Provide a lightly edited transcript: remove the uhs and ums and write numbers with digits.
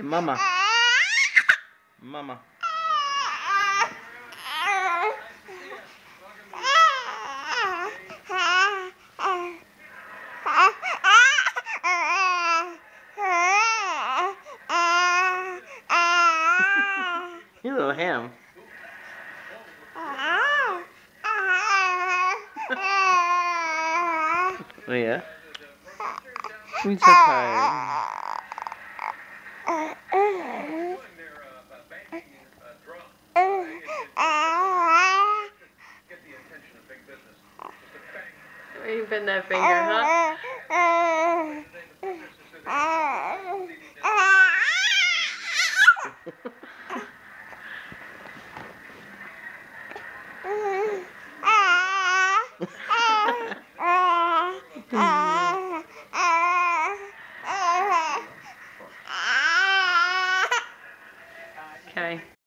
Mama. Mama. You little ham. Oh yeah? He's so tired. You bend that finger, huh? Okay.